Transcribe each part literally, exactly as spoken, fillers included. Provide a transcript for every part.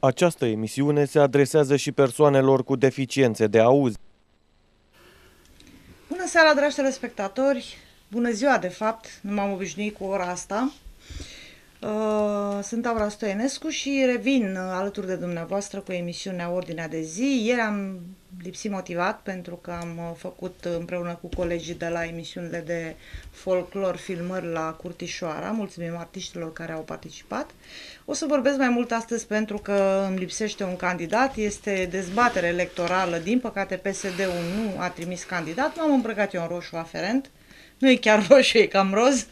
Această emisiune se adresează și persoanelor cu deficiențe de auz. Bună seara, dragi telespectatori! Bună ziua, de fapt, nu m-am obișnuit cu ora asta. Sunt Aura Stoienescu și revin alături de dumneavoastră cu emisiunea Ordinea de Zi. Ieri am lipsit motivat pentru că am făcut împreună cu colegii de la emisiunile de folclor filmări la Curtișoara. Mulțumim artiștilor care au participat. O să vorbesc mai mult astăzi pentru că îmi lipsește un candidat. Este dezbatere electorală. Din păcate P S D-ul nu a trimis candidat. M-am îmbrăcat eu în roșu aferent. Nu e chiar roșu, e cam roz,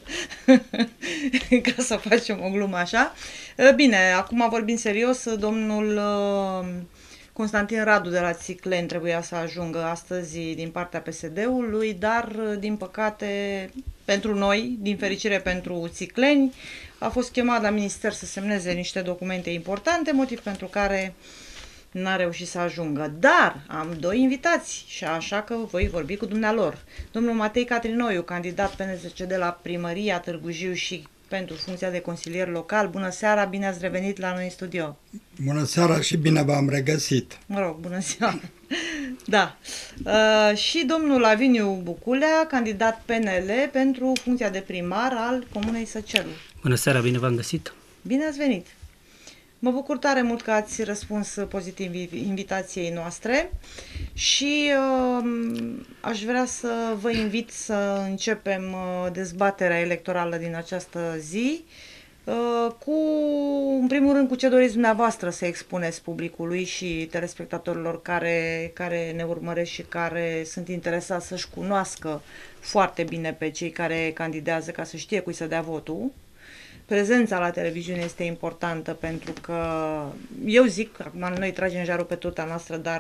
ca să facem o glumă așa. Bine, acum vorbim serios, domnul Constantin Radu de la Țicleni trebuia să ajungă astăzi din partea P S D-ului, dar din păcate pentru noi, din fericire pentru Țicleni, a fost chemat la minister să semneze niște documente importante, motiv pentru care n-a reușit să ajungă. Dar am doi invitați și așa că voi vorbi cu dumnealor. Domnul Matei Catrinoiu, candidat P N Z C D la primăria Târgu Jiu și pentru funcția de consilier local. Bună seara, bine ați revenit la noi în studio. Bună seara și bine v-am regăsit. Mă rog, bună ziua. Da. Uh, și domnul Laviniu Buculea, candidat P N L pentru funcția de primar al Comunei Săcelu. Bună seara, bine v-am găsit. Bine ați venit. Mă bucur tare mult că ați răspuns pozitiv invitației noastre și uh, aș vrea să vă invit să începem uh, dezbaterea electorală din această zi uh, cu, în primul rând, cu ce doriți dumneavoastră să expuneți publicului și telespectatorilor care, care ne urmăresc și care sunt interesați să-și cunoască foarte bine pe cei care candidează, ca să știe cui să dea votul. Prezența la televiziune este importantă pentru că, eu zic, acum noi tragem jarul pe turta noastră, dar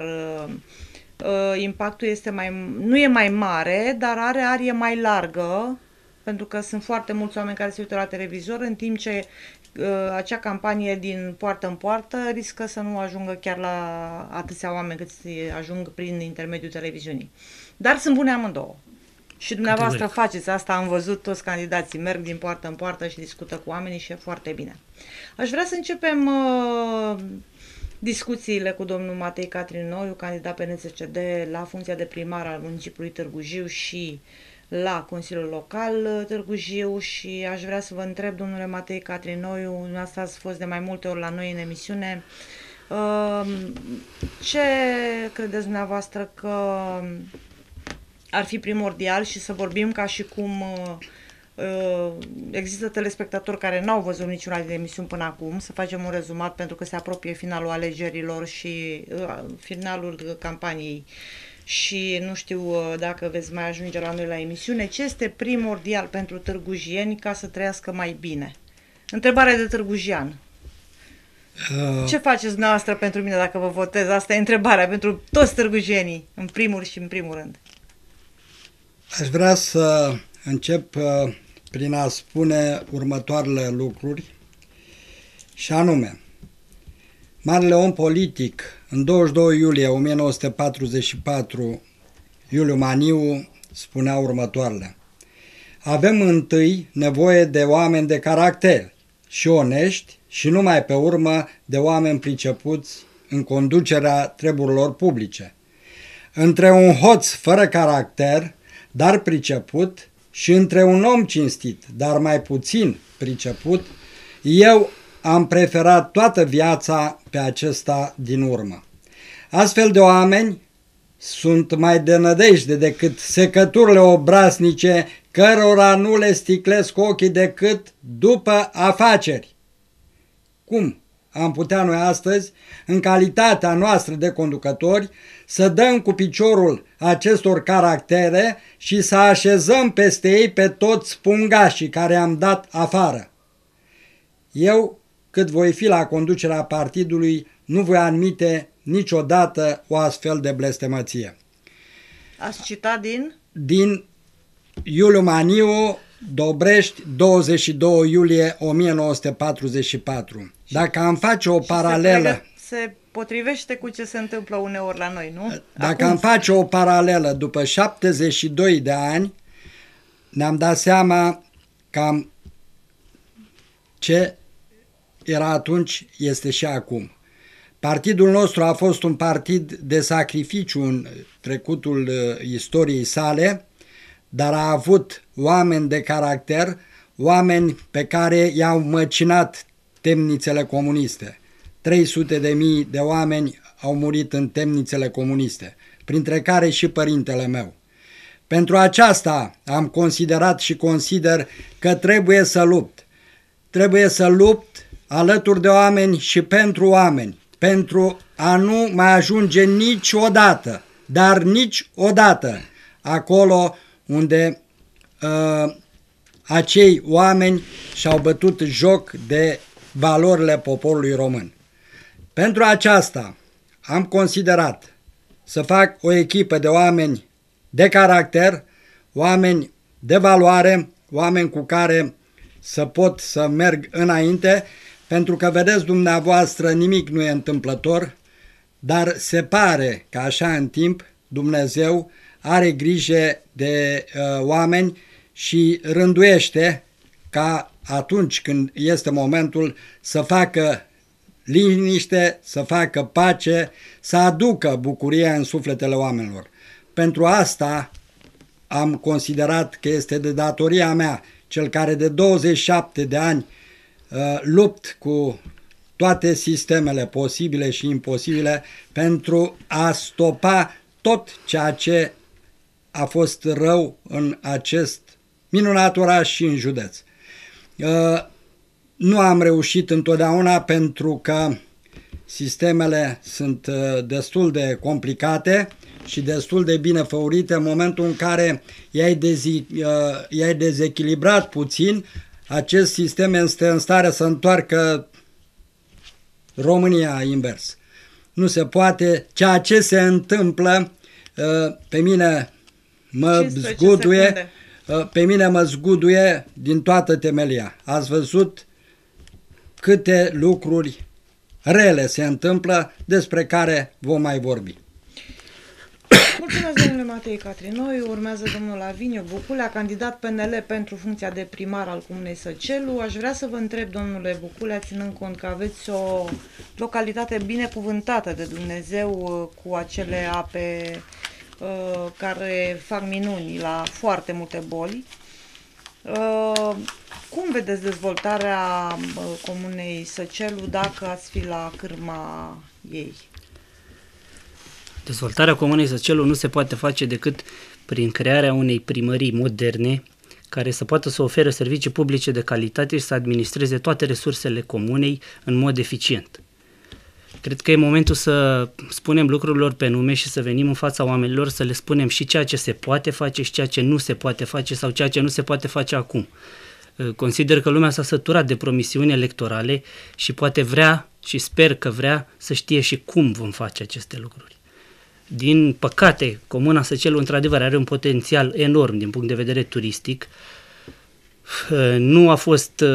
uh, impactul este mai, nu e mai mare, dar are arie mai largă, pentru că sunt foarte mulți oameni care se uită la televizor, în timp ce uh, acea campanie din poartă în poartă riscă să nu ajungă chiar la atâția oameni cât ajung prin intermediul televiziunii. Dar sunt bune amândouă. Și dumneavoastră Categoric. Faceți asta, am văzut toți candidații, merg din poartă în poartă și discută cu oamenii și e foarte bine. Aș vrea să începem uh, discuțiile cu domnul Matei Catrinoiu, candidat P N Z C D la funcția de primar al municipiului Târgu Jiu și la Consiliul Local Târgu Jiu și aș vrea să vă întreb, domnule Matei Catrinoiu, dumneavoastră ați fost de mai multe ori la noi în emisiune, uh, ce credeți dumneavoastră că ar fi primordial și să vorbim ca și cum uh, uh, există telespectatori care n-au văzut niciuna din emisiuni până acum, să facem un rezumat pentru că se apropie finalul alegerilor și uh, finalul campaniei și nu știu uh, dacă veți mai ajunge la noi la emisiune. Ce este primordial pentru târgujieni ca să trăiască mai bine? Întrebare de târgujian. Uh. Ce faceți dumneavoastră pentru mine dacă vă votez? Asta e întrebarea pentru toți târgujienii, în primul și în primul rând. Aș vrea să încep uh, prin a spune următoarele lucruri, și anume, marele om politic, în douăzeci și doi iulie o mie nouă sute patruzeci și patru, Iuliu Maniu spunea următoarele: avem întâi nevoie de oameni de caracter și onești și numai pe urmă de oameni pricepuți în conducerea treburilor publice. Între un hoț fără caracter, dar priceput, și între un om cinstit, dar mai puțin priceput, eu am preferat toată viața pe acesta din urmă. Astfel de oameni sunt mai de nădejde decât secăturile obraznice, cărora nu le sticlesc ochii decât după afaceri. Cum am putea noi astăzi, în calitatea noastră de conducători, să dăm cu piciorul acestor caractere și să așezăm peste ei pe toți pungașii care am dat afară? Eu, cât voi fi la conducerea partidului, nu voi admite niciodată o astfel de blestemăție. Ați citat din? Din Iuliu Maniu, Dobrești, douăzeci și doi iulie o mie nouă sute patruzeci și patru. Dacă am face o paralelă... Se, se potrivește cu ce se întâmplă uneori la noi, nu? Dacă Acum... am face o paralelă după șaptezeci și doi de ani, ne-am dat seama cam ce era atunci, este și acum. Partidul nostru a fost un partid de sacrificiu în trecutul istoriei sale, dar a avut oameni de caracter, oameni pe care i-au măcinat temnițele comuniste. trei sute de mii de oameni au murit în temnițele comuniste, printre care și părintele meu. Pentru aceasta am considerat și consider că trebuie să lupt. Trebuie să lupt alături de oameni și pentru oameni, pentru a nu mai ajunge niciodată, dar niciodată, acolo unde uh, acei oameni și-au bătut joc de valorile poporului român. Pentru aceasta am considerat să fac o echipă de oameni de caracter, oameni de valoare, oameni cu care să pot să merg înainte, pentru că, vedeți dumneavoastră, nimic nu e întâmplător, dar se pare că așa în timp Dumnezeu are grijă de uh, oameni și rânduiește ca atunci când este momentul să facă liniște, să facă pace, să aducă bucurie în sufletele oamenilor. Pentru asta am considerat că este de datoria mea, cel care de douăzeci și șapte de ani uh, lupt cu toate sistemele posibile și imposibile pentru a stopa tot ceea ce a fost rău în acest minunat oraș și în județ. Uh, nu am reușit întotdeauna pentru că sistemele sunt uh, destul de complicate și destul de bine făurite. În momentul în care i-ai, dezi, uh, i-ai dezechilibrat puțin, acest sistem este în stare să întoarcă România invers. Nu se poate. Ceea ce se întâmplă uh, pe mine mă zguduie, uh, pe mine mă zguduie din toată temelia. Ați văzut câte lucruri rele se întâmplă, despre care vom mai vorbi. Mulțumesc, domnule Matei Catrinoi. Urmează domnul Laviniu Buculea, candidat P N L pentru funcția de primar al Comunei Săcelu. Aș vrea să vă întreb, domnule Buculea, ținând cont că aveți o localitate binecuvântată de Dumnezeu cu acele ape uh, care fac minuni la foarte multe boli, uh, cum vedeți dezvoltarea uh, Comunei Săcelu dacă ați fi la cârma ei? Dezvoltarea Comunei Săcelu nu se poate face decât prin crearea unei primării moderne care să poată să ofere servicii publice de calitate și să administreze toate resursele comunei în mod eficient. Cred că e momentul să spunem lucrurilor pe nume și să venim în fața oamenilor să le spunem și ceea ce se poate face și ceea ce nu se poate face sau ceea ce nu se poate face acum. Consider că lumea s-a săturat de promisiuni electorale și poate vrea și sper că vrea să știe și cum vom face aceste lucruri. Din păcate, Comuna Săcelu într-adevăr are un potențial enorm din punct de vedere turistic. Nu a fost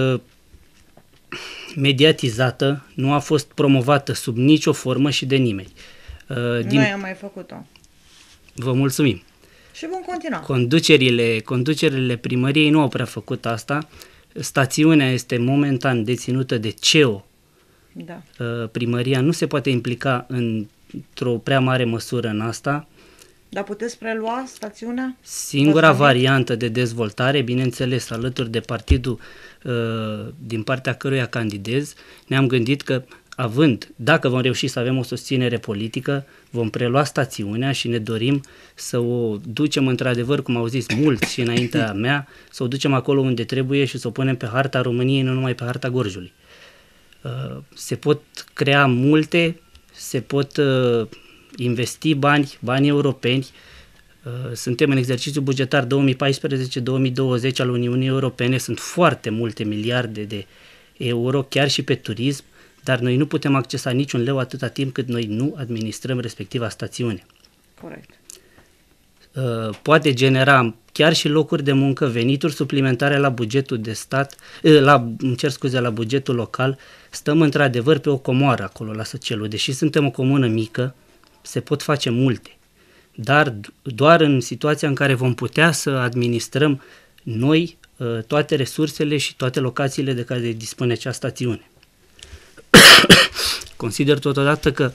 mediatizată, nu a fost promovată sub nicio formă și de nimeni. Din... Noi am mai făcut-o. Vă mulțumim. Și vom continua. Conducerile, conducerile primăriei nu au prea făcut asta. Stațiunea este momentan deținută de C E O. Da. Primăria nu se poate implica în într-o prea mare măsură în asta. Dar puteți prelua stațiunea? Singura variantă de dezvoltare, bineînțeles, alături de partidul uh, din partea căruia candidez, ne-am gândit că, având, dacă vom reuși să avem o susținere politică, vom prelua stațiunea și ne dorim să o ducem într-adevăr, cum au zis mulți și înaintea mea, să o ducem acolo unde trebuie și să o punem pe harta României, nu numai pe harta Gorjului. Uh, se pot crea multe, se pot uh, investi bani, bani europeni. Uh, suntem în exercițiu bugetar două mii paisprezece două mii douăzeci al Uniunii Europene, sunt foarte multe miliarde de euro, chiar și pe turism, dar noi nu putem accesa niciun leu atâta timp cât noi nu administrăm respectiva stațiune. Corect. Uh, poate genera chiar și locuri de muncă, venituri suplimentare la bugetul de stat, uh, la, îmi cer scuze, la bugetul local. Stăm într-adevăr pe o comoară acolo la Săcelu. Deși suntem o comună mică, se pot face multe. Dar doar în situația în care vom putea să administrăm noi uh, toate resursele și toate locațiile de care dispune acea stațiune. Consider totodată că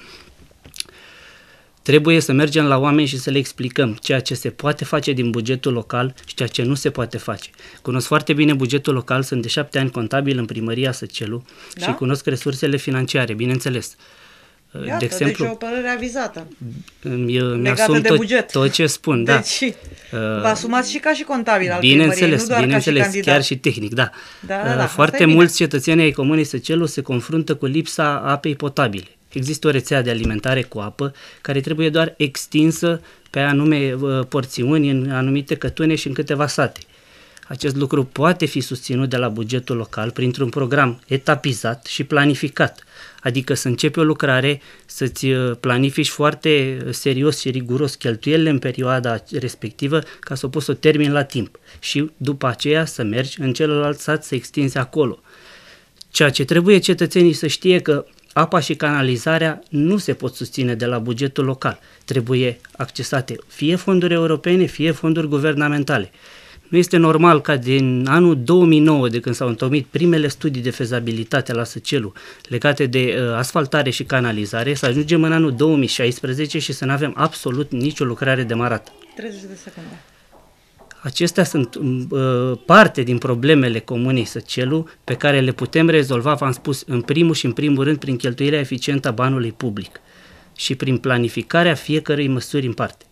trebuie să mergem la oameni și să le explicăm ceea ce se poate face din bugetul local și ceea ce nu se poate face. Cunosc foarte bine bugetul local, sunt de șapte ani contabil în primăria Săcelu, da? Și cunosc resursele financiare, bineînțeles. Iată, de exemplu, deci o părere avizată. Mi-asum de tot, buget. tot ce spun, deci, da. Vă asumați și ca și contabil al bineînțeles, primăriei, nu doar bineînțeles, ca și candidat. chiar și tehnic, da. da, da, da Foarte mulți cetățeni ai Comunei Săcelu se confruntă cu lipsa apei potabile. Există o rețea de alimentare cu apă care trebuie doar extinsă pe anume porțiuni în anumite cătune și în câteva sate. Acest lucru poate fi susținut de la bugetul local printr-un program etapizat și planificat, adică să începi o lucrare, să-ți planifici foarte serios și riguros cheltuielile în perioada respectivă ca să o poți să o termini la timp și după aceea să mergi în celălalt sat să extinzi acolo. Ceea ce trebuie cetățenii să știe că apa și canalizarea nu se pot susține de la bugetul local. Trebuie accesate fie fonduri europene, fie fonduri guvernamentale. Nu este normal ca din anul două mii nouă, de când s-au întocmit primele studii de fezabilitate la Săcelu legate de uh, asfaltare și canalizare, să ajungem în anul două mii șaisprezece și să nu avem absolut nicio lucrare demarată. treizeci de secunde. Acestea sunt uh, parte din problemele Comunei Săcelu pe care le putem rezolva, v-am spus, în primul și în primul rând prin cheltuirea eficientă a banului public și prin planificarea fiecărei măsuri în parte.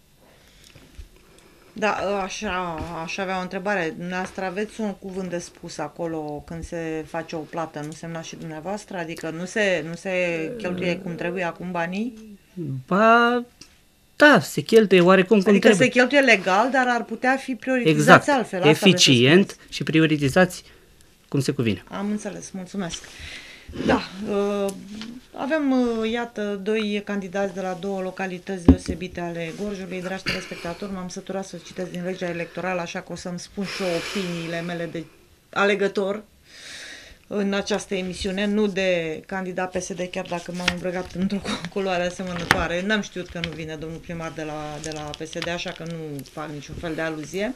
Da, așa, aș avea o întrebare. Dumneavoastră aveți un cuvânt de spus acolo când se face o plată, nu semna și dumneavoastră? Adică nu se, nu se cheltuie cum trebuie acum banii? Ba, da, se cheltuie oarecum cum adică trebuie. se cheltuie legal, dar ar putea fi prioritizați exact, altfel. Asta eficient și prioritizați cum se cuvine. Am înțeles, mulțumesc. Da, uh, avem, uh, iată, doi candidați de la două localități deosebite ale Gorjului. Dragi telespectatori, m-am săturat să citesc din legea electorală, așa că o să-mi spun și eu opiniile mele de alegător în această emisiune, nu de candidat P S D, chiar dacă m-am îmbrăcat într-o culoare asemănătoare. N-am știut că nu vine domnul primar de la, de la P S D, așa că nu fac niciun fel de aluzie.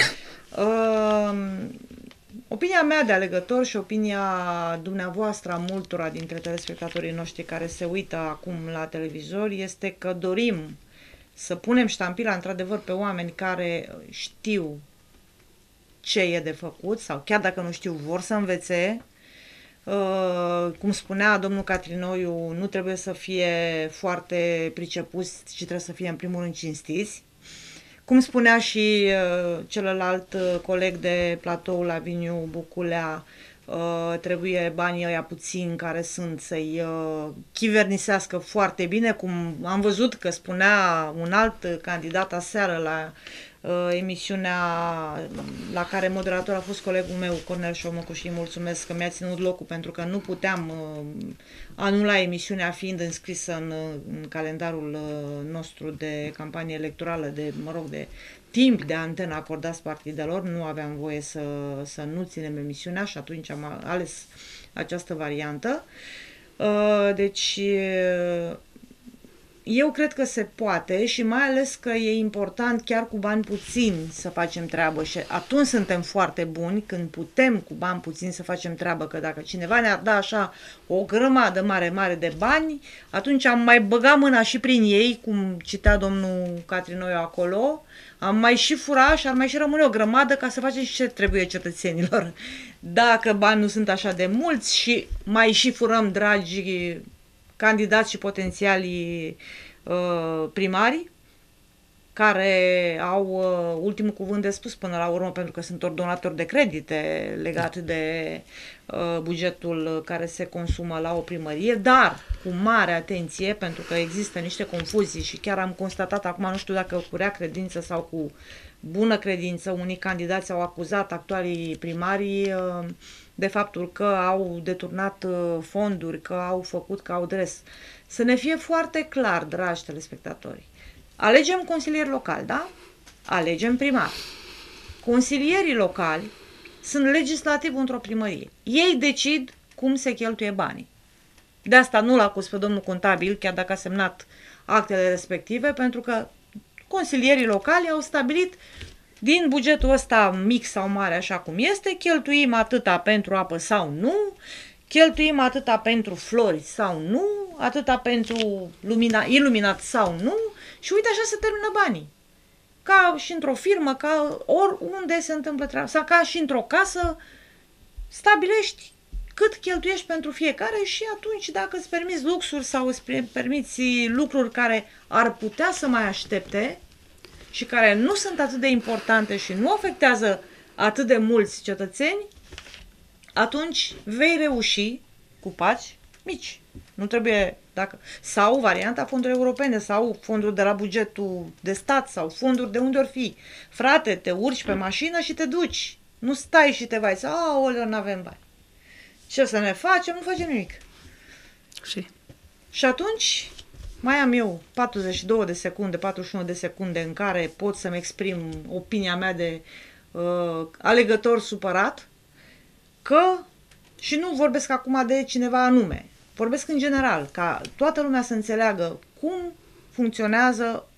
Uh, Opinia mea de alegător și opinia dumneavoastră a multora dintre telespectatorii noștri care se uită acum la televizor este că dorim să punem ștampila într-adevăr pe oameni care știu ce e de făcut sau chiar dacă nu știu vor să învețe. Uh, cum spunea domnul Catrinoiu, nu trebuie să fie foarte pricepuți, ci trebuie să fie în primul rând cinstiți. Cum spunea și uh, celălalt uh, coleg de platou, Laviniu Buculea, uh, trebuie banii ăia puțini care sunt să-i uh, chivernisească foarte bine, cum am văzut că spunea un alt candidat aseară la uh, emisiunea la care moderator a fost colegul meu, Cornel Șomăcu, și îi mulțumesc că mi-a ținut locul pentru că nu puteam uh, anula emisiunea fiind înscrisă în, în calendarul uh, nostru de campanie electorală, de, mă rog, de timp de antenă acordați partidelor, nu aveam voie să, să nu ținem emisiunea și atunci am ales această variantă. Uh, deci uh, eu cred că se poate și mai ales că e important chiar cu bani puțini să facem treabă și atunci suntem foarte buni când putem cu bani puțini să facem treabă, că dacă cineva ne-ar da așa o grămadă mare, mare de bani, atunci am mai băgat mâna și prin ei, cum citea domnul Catrinoiu acolo, am mai și fura și ar mai și rămâne o grămadă ca să facem și ce trebuie cetățenilor. Dacă bani nu sunt așa de mulți și mai și furăm, dragi candidați și potențialii uh, primari, care au uh, ultimul cuvânt de spus până la urmă, pentru că sunt ordonatori de credite legate de uh, bugetul care se consumă la o primărie, dar cu mare atenție, pentru că există niște confuzii și chiar am constatat acum, nu știu dacă cu rea credință sau cu bună credință, unii candidați au acuzat actualii primarii uh, de faptul că au deturnat uh, fonduri, că au făcut, că au dres. Să ne fie foarte clar, dragi telespectatori, alegem consilieri locali, da? Alegem primar. Consilierii locali sunt legislativ într-o primărie. Ei decid cum se cheltuie banii. De asta nu-l acuz pe domnul contabil, chiar dacă a semnat actele respective, pentru că consilierii locali au stabilit din bugetul ăsta mic sau mare, așa cum este, cheltuim atâta pentru apă sau nu, cheltuim atâta pentru flori sau nu, atâta pentru lumina, iluminat sau nu, și uite așa se termină banii. Ca și într-o firmă, ca oriunde se întâmplă treaba, sau ca și într-o casă, stabilești cât cheltuiești pentru fiecare și atunci dacă îți permiți luxuri sau îți permiți lucruri care ar putea să mai aștepte și care nu sunt atât de importante și nu afectează atât de mulți cetățeni, atunci vei reuși cu pași mici. Nu trebuie, dacă, sau varianta fondurilor europene, sau fonduri de la bugetul de stat, sau fonduri de unde ori fi. Frate, te urci pe mașină și te duci. Nu stai și te vai să, aoleu, n-avem bani. Ce să ne facem? Nu facem nimic. Și? Și atunci mai am eu patruzeci și două de secunde, patruzeci și unu de secunde în care pot să-mi exprim opinia mea de uh, alegător supărat, că, și nu vorbesc acum de cineva anume, vorbesc în general, ca toată lumea să înțeleagă cum funcționează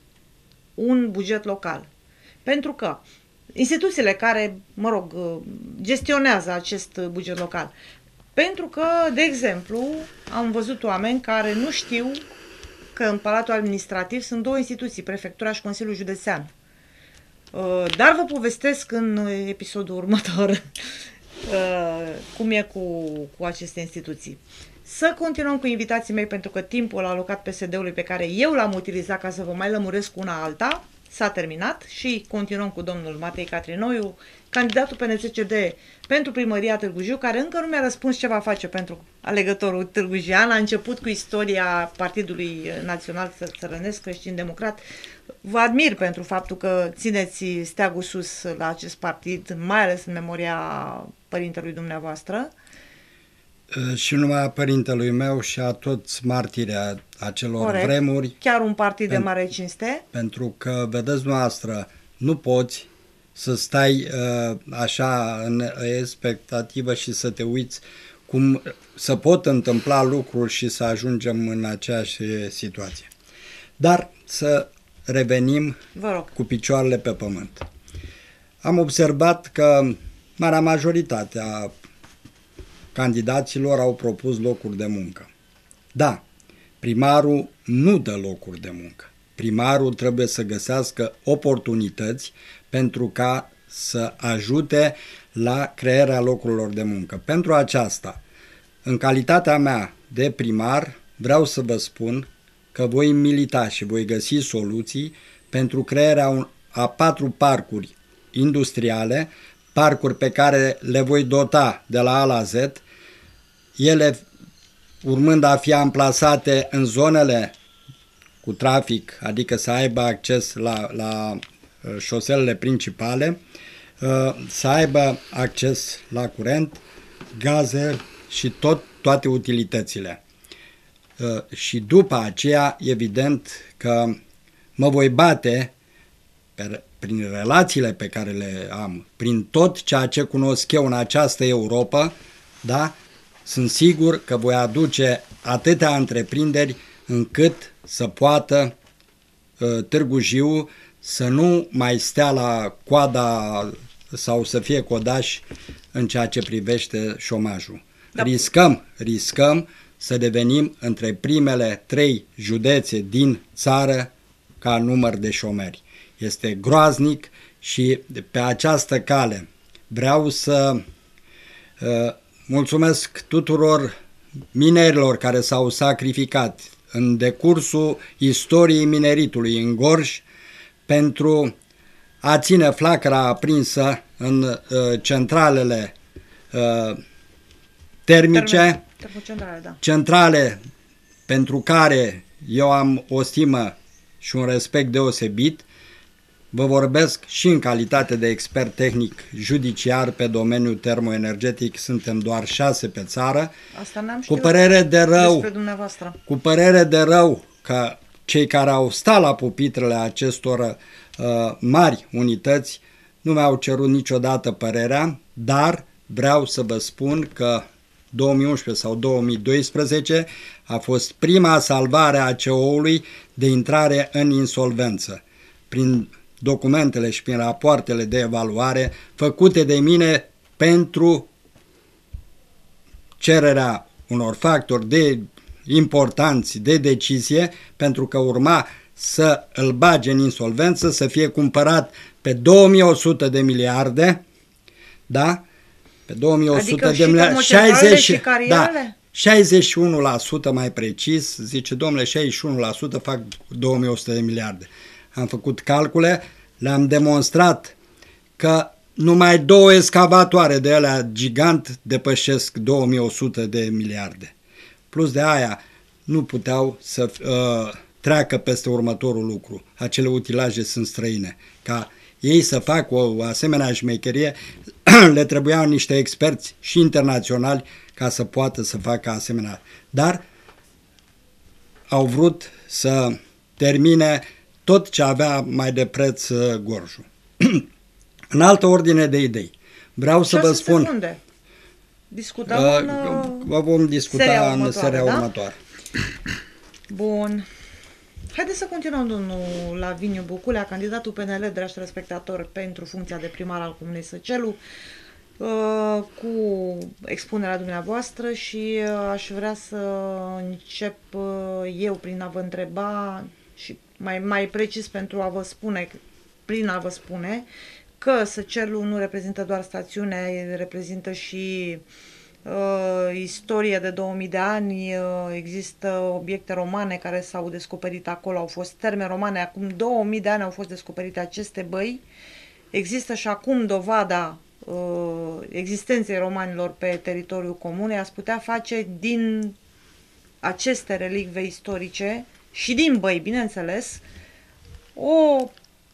un buget local. Pentru că instituțiile care, mă rog, gestionează acest buget local, pentru că, de exemplu, am văzut oameni care nu știu că în Palatul Administrativ sunt două instituții, Prefectura și Consiliul Județean. Dar vă povestesc în episodul următor cum e cu, cu aceste instituții. Să continuăm cu invitații mei, pentru că timpul alocat P S D-ului pe care eu l-am utilizat ca să vă mai lămuresc una alta s-a terminat și continuăm cu domnul Matei Catrinoiu, candidatul P N C C D pentru primăria Târgu Jiu, care încă nu mi-a răspuns ce va face pentru alegătorul târgujian. A început cu istoria Partidului Național Țărănesc Creștin-Democrat. Vă admir pentru faptul că țineți steagul sus la acest partid, mai ales în memoria părintelui dumneavoastră. Și numai a părintelui meu și a toți martirii acelor Corect. vremuri. Chiar un partid pen, de mare cinste. Pentru că, vedeți noastră, nu poți să stai uh, așa în expectativă și să te uiți cum să pot întâmpla lucruri și să ajungem în aceeași situație. Dar să revenim Vă rog. cu picioarele pe pământ. Am observat că marea majoritate a candidaților au propus locuri de muncă. Da, primarul nu dă locuri de muncă. Primarul trebuie să găsească oportunități pentru ca să ajute la crearea locurilor de muncă. Pentru aceasta, în calitatea mea de primar, vreau să vă spun că voi milita și voi găsi soluții pentru crearea a patru parcuri industriale, parcuri pe care le voi dota de la A la Z, ele urmând a fi amplasate în zonele cu trafic, adică să aibă acces la, la șoselele principale, să aibă acces la curent, gaze și tot, toate utilitățile. Și după aceea, evident că mă voi bate pe, prin relațiile pe care le am, prin tot ceea ce cunosc eu în această Europa, da? Sunt sigur că voi aduce atâtea întreprinderi încât să poată uh, Târgu Jiu să nu mai stea la coada sau să fie codaș în ceea ce privește șomajul. Da. Riscăm, riscăm să devenim între primele trei județe din țară ca număr de șomeri. Este groaznic și pe această cale vreau să uh, mulțumesc tuturor minerilor care s-au sacrificat în decursul istoriei mineritului în Gorj pentru a ține flacăra aprinsă în uh, centralele uh, termice, Termocentrale, da. centrale pentru care eu am o stimă și un respect deosebit. Vă vorbesc și în calitate de expert tehnic judiciar pe domeniul termoenergetic, suntem doar șase pe țară. Asta n-am cu părere de rău, despre dumneavoastră. Cu părere de rău că cei care au stat la pupitrele acestor uh, mari unități nu mi-au cerut niciodată părerea, dar vreau să vă spun că două mii unsprezece sau două mii doisprezece a fost prima salvare a C E O-ului de intrare în insolvență, prin documentele și prin rapoartele de evaluare făcute de mine pentru cererea unor factori de importanți de decizie, pentru că urma să îl bage în insolvență, să fie cumpărat pe două mii o sută de miliarde, da? Pe două mii o sută adică de miliarde, șaizeci și carierele? Da, șaizeci și unu la sută mai precis, zice, domnule, șaizeci și unu la sută fac două mii o sută de miliarde. Am făcut calcule, le-am demonstrat că numai două excavatoare de alea gigant depășesc două mii o sută de miliarde. Plus de aia nu puteau să uh, treacă peste următorul lucru. Acele utilaje sunt străine. Ca ei să facă o, o asemenea șmecherie, le trebuiau niște experți și internaționali ca să poată să facă asemenea. Dar au vrut să termine tot ce avea mai de preț uh, Gorjul. În altă ordine de idei, vreau să vă spun... Secunde. Discutăm uh, în... Vă vom discuta seria în următoare, seria da? următoare. Bun. Haideți să continuăm, domnul Laviniu Buculea, candidatul P N L, dragi telespectatori, pentru funcția de primar al Comunei Săcelu, cu expunerea dumneavoastră și aș vrea să încep eu prin a vă întreba și mai, mai precis pentru a vă spune, prin a vă spune că Săcelu nu reprezintă doar stațiune, reprezintă și uh, istorie de două mii de ani, uh, există obiecte romane care s-au descoperit acolo, au fost terme romane, acum două mii de ani au fost descoperite aceste băi, există și acum dovada uh, existenței romanilor pe teritoriul comunei, ați putea face din aceste relicve istorice și din băi, bineînțeles, o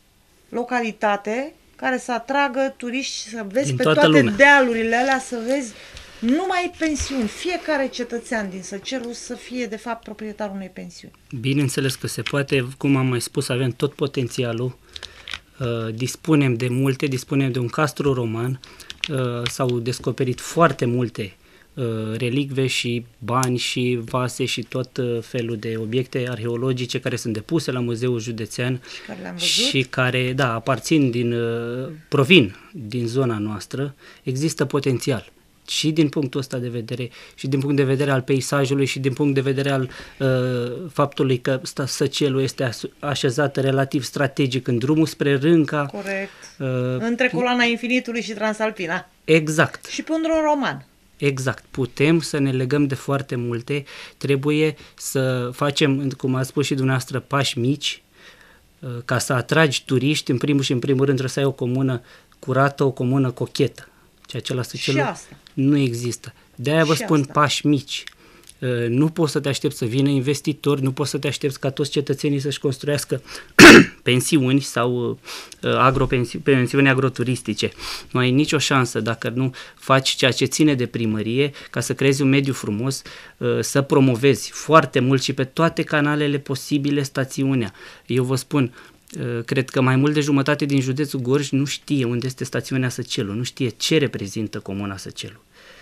localitate care să atragă turiști, să vezi din pe toată toate lumea. dealurile alea, să vezi numai pensiuni. Fiecare cetățean din Săcelu să fie, de fapt, proprietarul unei pensiuni. Bineînțeles că se poate, cum am mai spus, avem tot potențialul, uh, dispunem de multe, dispunem de un castru roman, uh, s-au descoperit foarte multe uh, relicve și bani și vase și tot uh, felul de obiecte arheologice care sunt depuse la Muzeul Județean Și care le-am văzut. și care, da, aparțin din, uh, provin din zona noastră. Există potențial și din punctul ăsta de vedere, și din punct de vedere al peisajului, și din punct de vedere al uh, faptului că Săcelul este așezat relativ strategic în drumul spre Rânca. Corect. Uh, Între coloana Infinitului și Transalpina. Exact. Și pe un drum roman. Exact. Putem să ne legăm de foarte multe. Trebuie să facem, cum a spus și dumneavoastră, pași mici, uh, ca să atragi turiști. În primul și în primul rând trebuie să ai o comună curată, o comună cochetă. Ceea ce la Săcelul Și asta. nu există. De-aia vă Și spun asta. pași mici. Nu poți să te aștepți să vină investitori, nu poți să te aștepți ca toți cetățenii să-și construiască pensiuni sau agropensiuni agroturistice. Nu ai nicio șansă dacă nu faci ceea ce ține de primărie ca să creezi un mediu frumos, să promovezi foarte mult și pe toate canalele posibile stațiunea. Eu vă spun, cred că mai mult de jumătate din județul Gorj nu știe unde este stațiunea Săcelu, nu știe ce reprezintă comuna Săcelu.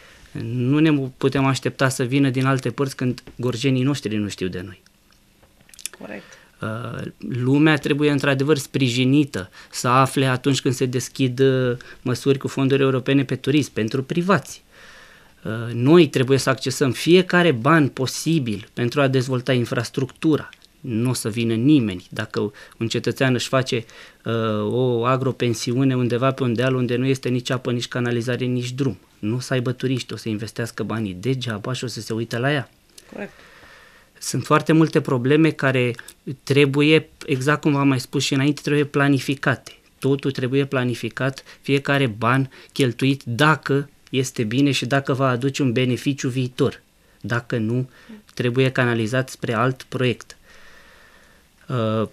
Nu ne putem aștepta să vină din alte părți când gorjenii noștri nu știu de noi. Corect. Lumea trebuie într-adevăr sprijinită să afle atunci când se deschid măsuri cu fonduri europene pe turism, pentru privați. Noi trebuie să accesăm fiecare ban posibil pentru a dezvolta infrastructura. Nu o să vină nimeni dacă un cetățean își face uh, o agropensiune undeva pe un deal unde nu este nici apă, nici canalizare, nici drum. Nu o să aibă turiști, o să investească banii degeaba și o să se uite la ea. Corect. Sunt foarte multe probleme care trebuie, exact cum v-am mai spus și înainte, trebuie planificate. Totul trebuie planificat, fiecare ban cheltuit dacă este bine și dacă va aduce un beneficiu viitor. Dacă nu, trebuie canalizat spre alt proiect. Uh,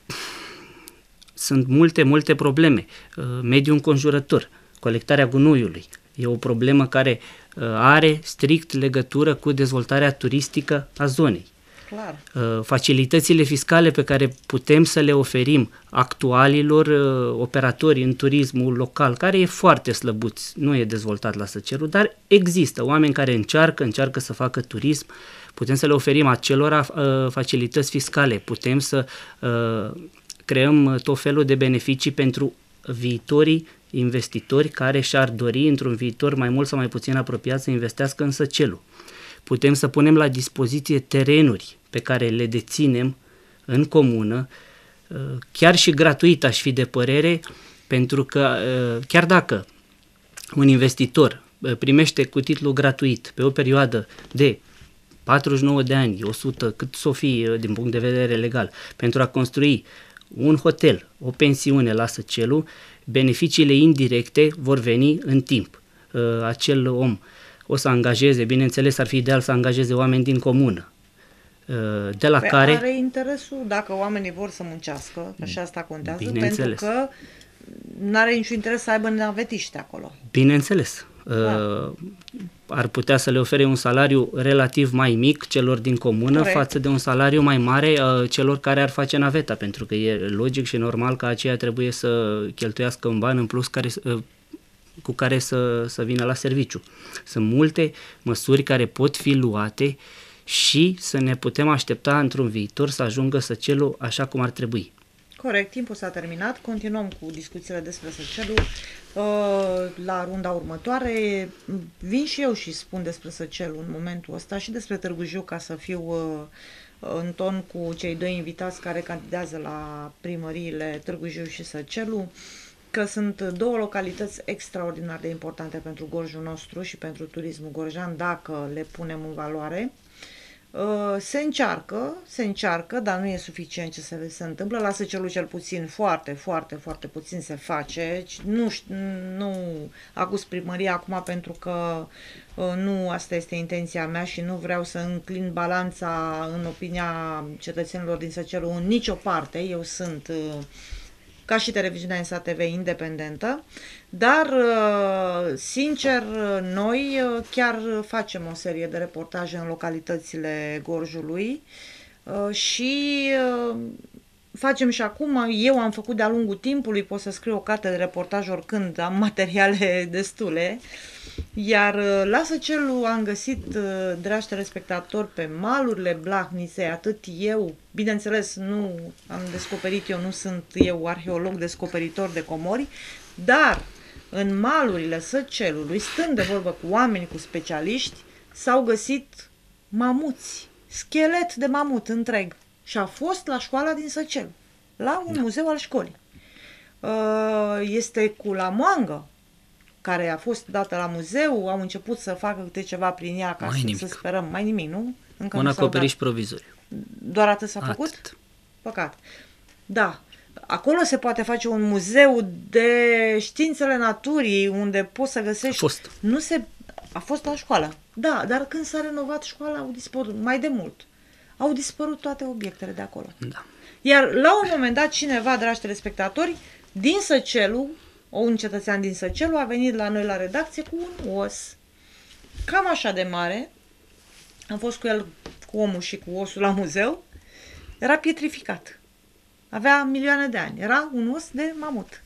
sunt multe, multe probleme. Uh, mediul înconjurător, colectarea gunoiului, e o problemă care uh, are strict legătură cu dezvoltarea turistică a zonei. Clar. Uh, facilitățile fiscale pe care putem să le oferim actualilor uh, operatori în turismul local, care e foarte slăbuț, nu e dezvoltat la Săcelu, dar există oameni care încearcă, încearcă să facă turism. Putem să le oferim acelora uh, facilități fiscale, putem să uh, creăm tot felul de beneficii pentru viitorii investitori care și-ar dori într-un viitor mai mult sau mai puțin apropiat să investească în Săcelu. putem să punem la dispoziție terenuri pe care le deținem în comună, chiar și gratuit aș fi de părere, pentru că chiar dacă un investitor primește cu titlu gratuit pe o perioadă de patruzeci și nouă de ani, o sută, cât s-o fi din punct de vedere legal, pentru a construi un hotel, o pensiune la Săcelul, beneficiile indirecte vor veni în timp. Acel om o să angajeze, bineînțeles ar fi ideal să angajeze oameni din comună, de la Pe care... are interesul dacă oamenii vor să muncească, că și asta contează, pentru că nu are niciun interes să aibă navetiște acolo. Bineînțeles. Da. Ar putea să le ofere un salariu relativ mai mic celor din comună, corect, față de un salariu mai mare celor care ar face naveta, pentru că e logic și normal că aceia trebuie să cheltuiască un ban în plus care, cu care să, să vină la serviciu. Sunt multe măsuri care pot fi luate și să ne putem aștepta într-un viitor să ajungă Săcelul așa cum ar trebui. Corect, timpul s-a terminat, continuăm cu discuțiile despre Săcelul la runda următoare. Vin și eu și spun despre Săcelul în momentul ăsta și despre Târgu Jiu, ca să fiu în ton cu cei doi invitați care candidează la primăriile Târgu Jiu și Săcelul, că sunt două localități extraordinar de importante pentru Gorjul nostru și pentru turismul gorjean, dacă le punem în valoare. Se încearcă, se încearcă, dar nu e suficient ce se, se întâmplă. La Săcelul cel puțin foarte, foarte, foarte puțin se face. Nu, nu acuz primăria acum pentru că nu asta este intenția mea și nu vreau să înclin balanța în opinia cetățenilor din Săcelul în nicio parte. Eu sunt, ca și televiziunea N S A T V, independentă, dar, sincer, noi chiar facem o serie de reportaje în localitățile Gorjului și facem și acum. Eu am făcut de-a lungul timpului, pot să scriu o carte de reportaj oricând, am materiale destule, iar la Săcelul am găsit, dragi telespectatori, pe malurile Blahniței, atât eu, bineînțeles nu am descoperit eu, nu sunt eu arheolog descoperitor de comori, dar în malurile Săcelului, stând de vorbă cu oameni, cu specialiști, s-au găsit mamuți, schelet de mamut întreg. Și a fost la școala din Săcel, la un muzeu al școlii. Este cu lamoangă, care a fost dată la muzeu, au început să facă câte ceva prin ea, ca să, să sperăm. Mai nimic, nu? Încă un nu acoperiș provizoriu. Doar atât s-a atât. făcut? Păcat. Da. Acolo se poate face un muzeu de științele naturii, unde poți să găsești... A fost. Nu se... A fost la școală. Da, dar când s-a renovat școala, au dispărut, mai de mult. Au dispărut toate obiectele de acolo. Da. Iar la un moment dat, cineva, dragi telespectatori, din Săcelul, un cetățean din Săcelul, a venit la noi la redacție cu un os cam așa de mare. Am fost cu el, cu omul și cu osul la muzeu. Era pietrificat. Avea milioane de ani. Era un os de mamut.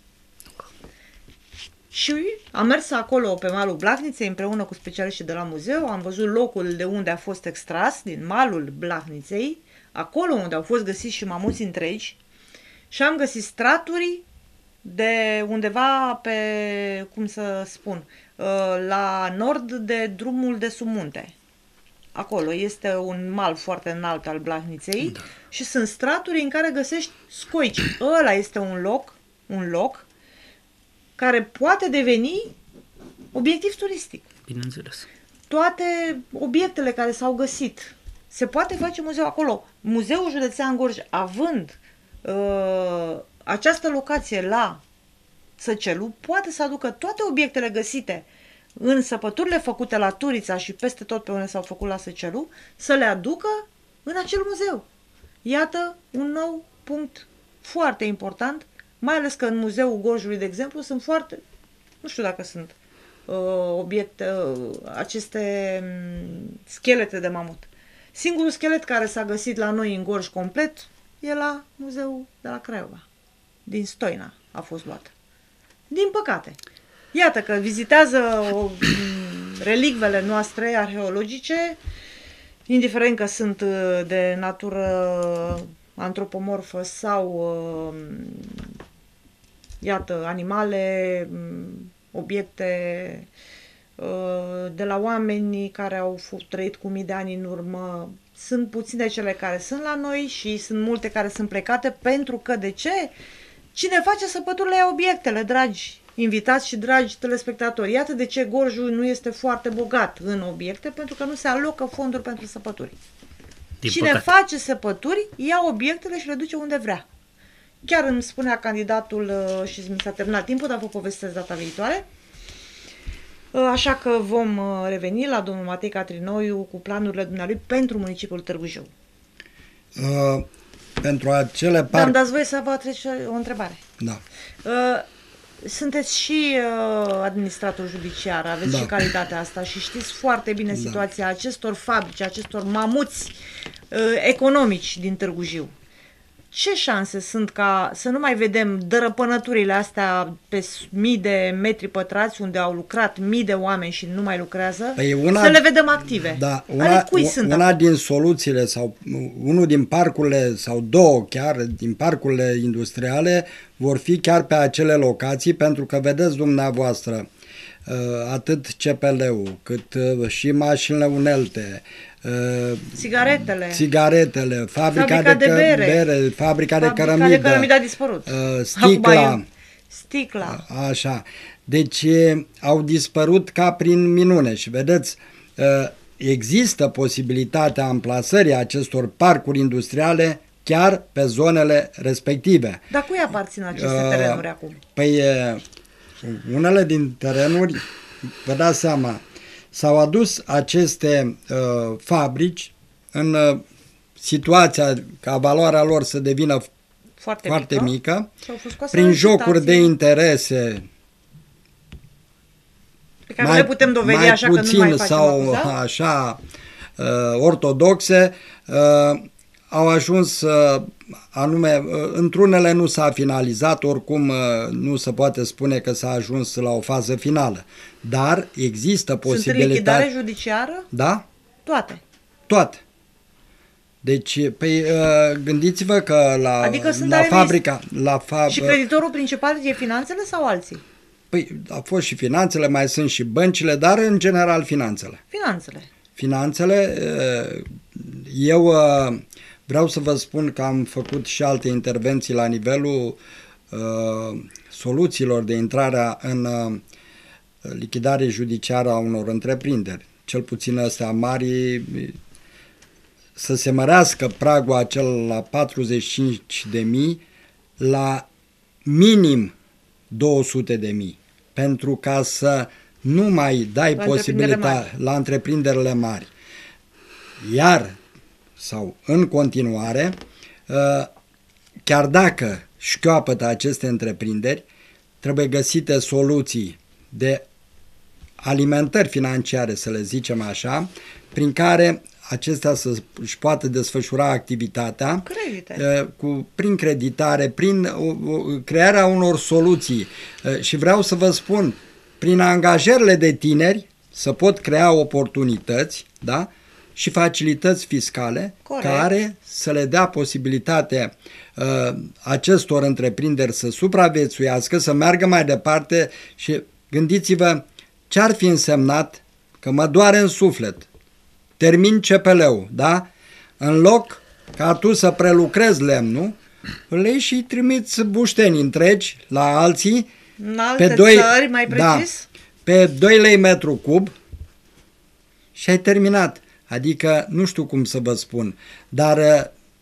Și am mers acolo pe malul Blahniței împreună cu specialiștii de la muzeu. Am văzut locul de unde a fost extras, din malul Blahniței, acolo unde au fost găsiți și mamuți întregi. Și am găsit straturi de undeva pe, cum să spun, la nord de drumul de sub munte. Acolo este un mal foarte înalt al Blahniței, da, și sunt straturi în care găsești scoici. Ăla este un loc, un loc care poate deveni obiectiv turistic. Bineînțeles. Toate obiectele care s-au găsit, se poate face muzeu acolo. Muzeul Județean Gorj, având uh, această locație la Săcelul, poate să aducă toate obiectele găsite în săpăturile făcute la Turița și peste tot pe unde s-au făcut la Săcelul, să le aducă în acel muzeu. Iată un nou punct foarte important, mai ales că în Muzeul Gorjului, de exemplu, sunt foarte, nu știu dacă sunt uh, obiecte, uh, aceste um, schelete de mamut. Singurul schelet care s-a găsit la noi în Gorj complet e la Muzeul de la Craiova. Din Stoina a fost luat. Din păcate. Iată că vizitează o, relicvele noastre arheologice, indiferent că sunt de natură antropomorfă sau, iată, animale, obiecte de la oameni care au f- trăit cu mii de ani în urmă. Sunt puține cele care sunt la noi și sunt multe care sunt plecate pentru că, de ce? Cine face săpăturile ia obiectele, dragi invitați și dragi telespectatori. Iată de ce Gorjul nu este foarte bogat în obiecte, pentru că nu se alocă fonduri pentru săpături. Din Cine păcate. face săpături, ia obiectele și le duce unde vrea. Chiar îmi spunea candidatul, uh, și mi s-a terminat timpul, dar vă povestesc data viitoare, uh, așa că vom uh, reveni la domnul Matei Catrinoiu cu planurile dumnealui pentru municipiul Târgu Jiu. Uh, pentru acele Dar parcuri... îmi dați voie să vă trec o întrebare. Da. Uh, sunteți și uh, administrator judiciar, aveți Da. și calitatea asta și știți foarte bine Da. situația acestor fabrici, acestor mamuți uh, economici din Târgu Jiu. Ce șanse sunt ca să nu mai vedem dărăpânăturile astea pe s- mii de metri pătrați unde au lucrat mii de oameni și nu mai lucrează, Păi una- să le vedem active? Da, Ale una, cui sunt una acum? din soluțiile sau unul din parcurile sau două chiar din parcurile industriale vor fi chiar pe acele locații, pentru că vedeți dumneavoastră uh, atât C P L-ul cât uh, și mașinile unelte, uh, Sigaretele, țigaretele, fabrica, Fabrica de, de că- bere. bere, fabrica, de fabrica cărămidă, de cărămidă a dispărut. uh, Acum sticla, e- Sticla. așa. Deci e, au dispărut ca prin minune și vedeți, uh, există posibilitatea amplasării acestor parcuri industriale chiar pe zonele respective. Dar cui aparțin aceste Uh, terenuri acum? Păi e, unele din terenuri, vă dați seama, s-au adus aceste uh, fabrici în uh, situația ca valoarea lor să devină Foarte, foarte mică. mică, Și au fost scoase prin la jocuri de licitație, interese pe care nu le putem dovedi, mai așa că nu puțin mai facem sau acuza. așa uh, ortodoxe, uh, au ajuns uh, anume, uh, într-unele nu s-a finalizat, oricum uh, nu se poate spune că s-a ajuns la o fază finală, dar există Sunt în posibilitatea. lichidare judiciară? Da? Toate. Toate. Deci, păi, uh, gândiți-vă că la, Adică sunt la ale fabrica, la fa, Și creditorul principal e finanțele sau alții? păi, a fost și finanțele, mai sunt și băncile, dar în general finanțele. Finanțele. Finanțele, uh, eu uh, vreau să vă spun că am făcut și alte intervenții la nivelul uh, soluțiilor de intrare în uh, lichidare judiciară a unor întreprinderi, cel puțin astea mari, să se mărească pragul acel la patruzeci și cinci de mii la minim două sute de mii, pentru ca să nu mai dai La posibilitatea la întreprinderile mari. Iar, sau în continuare, chiar dacă șchioapătă aceste întreprinderi, trebuie găsite soluții de alimentări financiare, să le zicem așa, prin care acestea să își poată desfășura activitatea Credite. cu, prin creditare, prin o, o, crearea unor soluții. Și vreau să vă spun, prin angajările de tineri să pot crea oportunități, da? Și facilități fiscale. Corect. Care să le dea posibilitatea uh, acestor întreprinderi să supraviețuiască, să meargă mai departe și gândiți-vă ce ar fi însemnat, că mă doare în suflet, termin C P L-ul, da? În loc ca tu să prelucrezi lemnul, îl iei și îi trimiți bușteni întregi la alții, În alte pe doi, țări, mai precis? Da, pe doi lei metru cub și ai terminat. Adică, nu știu cum să vă spun, dar uh,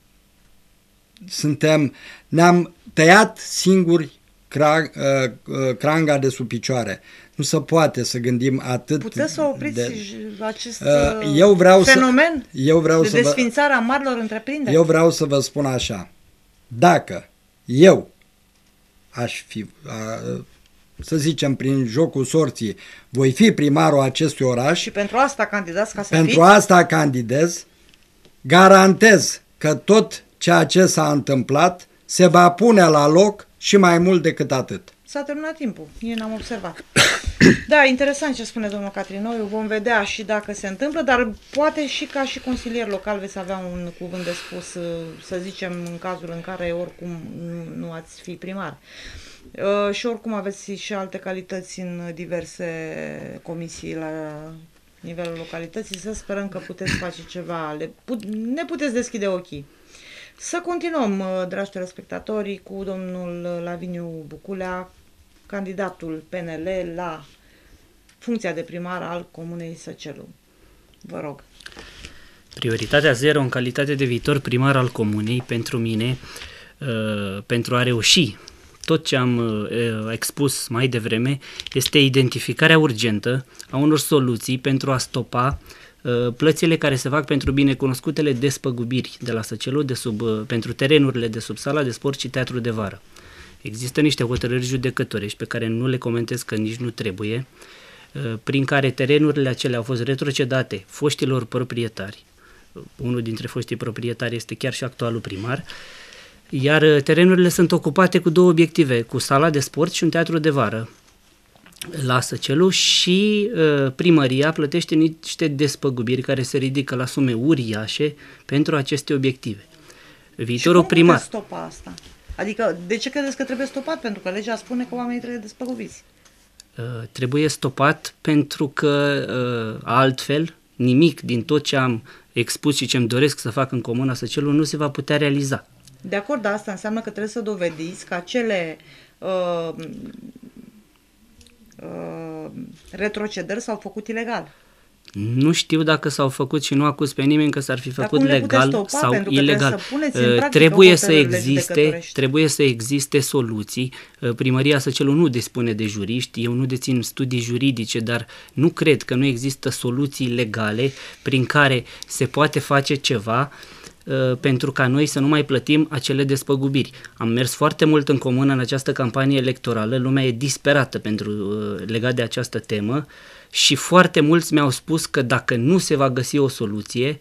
suntem, ne-am tăiat singuri cra, uh, uh, cranga de sub picioare. Nu se poate să gândim atât. Puteți să opriți de, acest uh, eu vreau fenomen să, eu vreau de să desfințarea marilor întreprinderi? Eu vreau să vă spun așa. Dacă eu aș fi, uh, să zicem, prin jocul sorții, voi fi primarul acestui oraș. Și pentru asta candidați ca să Pentru fiți? asta candidez, garantez că tot ceea ce s-a întâmplat se va pune la loc și mai mult decât atât. S-a terminat timpul, eu n-am observat. Da, interesant ce spune domnul Catrinoiu, vom vedea și dacă se întâmplă, dar poate și ca și consilier local veți avea un cuvânt de spus, să zicem, în cazul în care oricum nu ați fi primar. Uh, și oricum aveți și alte calități în diverse comisii la nivelul localității, să sperăm că puteți face ceva, le put, ne puteți deschide ochii. Să continuăm, uh, dragi telespectatori, cu domnul Laviniu Buculea, candidatul P N L la funcția de primar al Comunei Săcelu. Vă rog. Prioritatea zero în calitate de viitor primar al comunei pentru mine, uh, pentru a reuși tot ce am uh, expus mai devreme, este identificarea urgentă a unor soluții pentru a stopa uh, plățile care se fac pentru binecunoscutele despăgubiri de la Săcelu de sub, uh, pentru terenurile de sub sala de sport și teatru de vară. Există niște hotărâri judecătorești pe care nu le comentez că nici nu trebuie, uh, prin care terenurile acelea au fost retrocedate foștilor proprietari. Unul dintre foștii proprietari este chiar și actualul primar, iar terenurile sunt ocupate cu două obiective, cu sala de sport și un teatru de vară la Săcelu și uh, primăria plătește niște despăgubiri care se ridică la sume uriașe pentru aceste obiective. Viitorul și cum primar. puteți stopa asta? Adică, de ce credeți că trebuie stopat? Pentru că legea spune că oamenii trebuie despăgubiți. Uh, trebuie stopat pentru că uh, altfel nimic din tot ce am expus și ce îmi doresc să fac în Comuna Săcelu nu se va putea realiza. De acord, dar asta înseamnă că trebuie să dovediți că acele uh, uh, retrocedări s-au făcut ilegal. Nu știu dacă s-au făcut și nu acuz pe nimeni că s-ar fi făcut cum le puteți legal stopa? sau Pentru că ilegal. trebuie să puneți în practică Trebuie să hotărârile existe, judecătorești. trebuie să existe soluții. Primăria Săcelu nu dispune de juriști, eu nu dețin studii juridice, dar nu cred că nu există soluții legale prin care se poate face ceva uh, pentru ca noi să nu mai plătim acele despăgubiri. Am mers foarte mult în comună în această campanie electorală, lumea e disperată pentru uh, legat de această temă. Și foarte mulți mi-au spus că dacă nu se va găsi o soluție,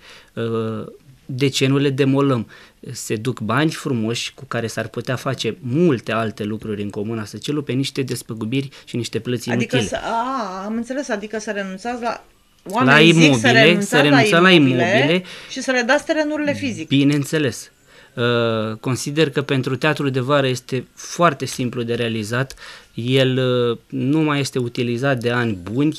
de ce nu le demolăm? Se duc bani frumoși cu care s-ar putea face multe alte lucruri în Comuna Săcelu pe niște despăgubiri și niște plăți Adică, inutile. să, a, am înțeles, adică să renunțați la... La Oamenii zic imobile, să renunțați să renunțăm la imobile și să le dați terenurile fizic. Bineînțeles. Uh, consider că pentru teatrul de vară este foarte simplu de realizat. El uh, nu mai este utilizat de ani buni.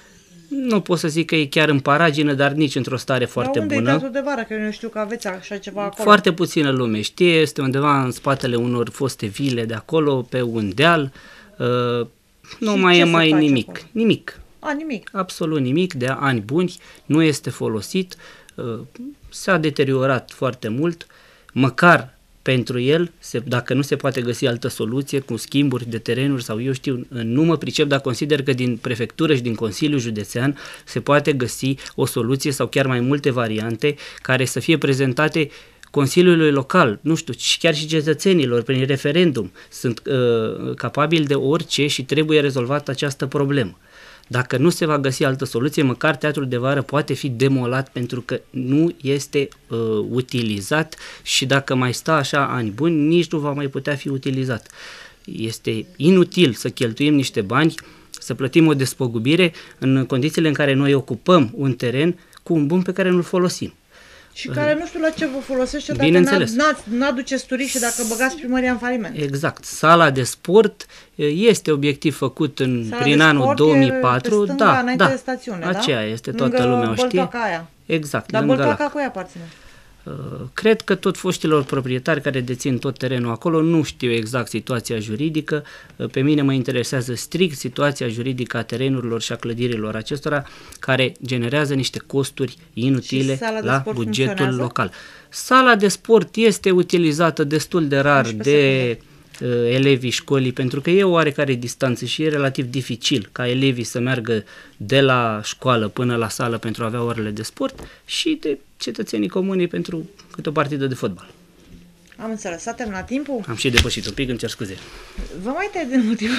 Nu pot să zic că e chiar în paragină, dar nici într-o stare foarte unde bună. e teatrul de vară? Că eu nu știu că aveți așa ceva acolo. Foarte puțină lume știe, este undeva în spatele unor foste vile de acolo, pe un deal. Uh, nu Și mai ce e se mai face nimic. acolo? Nimic. A, nimic. Absolut nimic, de ani buni, nu este folosit, uh, s-a deteriorat foarte mult, măcar pentru el, se, dacă nu se poate găsi altă soluție cu schimburi de terenuri sau eu știu, nu mă pricep, dar consider că din prefectură și din Consiliul Județean se poate găsi o soluție sau chiar mai multe variante care să fie prezentate Consiliului Local, nu știu, și chiar și cetățenilor prin referendum sunt uh, capabili de orice și trebuie rezolvată această problemă. Dacă nu se va găsi altă soluție, măcar teatrul de vară poate fi demolat pentru că nu este uh, utilizat și dacă mai stă așa ani buni, nici nu va mai putea fi utilizat. Este inutil să cheltuim niște bani, să plătim o despăgubire în condițiile în care noi ocupăm un teren cu un bun pe care nu-l folosim. Și care nu știu la ce vă folosește dacă Bineînțeles. n-aduceți turiști și dacă băgați primăria în faliment. Exact. Sala de sport este obiectiv făcut în, Sala prin de anul sport două mii e patru. pe stânga, Da, înainte da. de stațiune, Aceea da? este, Lângă toată lumea o știe. Băltoaca aia. Exact, Dar lângă Băltoaca lac. cu ea aparține. Cred că tot foștilor proprietari care dețin tot terenul acolo nu știu exact situația juridică. Pe mine mă interesează strict situația juridică a terenurilor și a clădirilor acestora care generează niște costuri inutile la bugetul local. Sala de sport este utilizată destul de rar de uh, elevii școlii pentru că e o oarecare distanță și e relativ dificil ca elevii să meargă de la școală până la sală pentru a avea orele de sport și de cetățenii comunii pentru câte o partidă de fotbal. Am înțeles. S-a terminat timpul? Am și depășit un pic, îmi cer scuze. Vă mai tăi din motivul.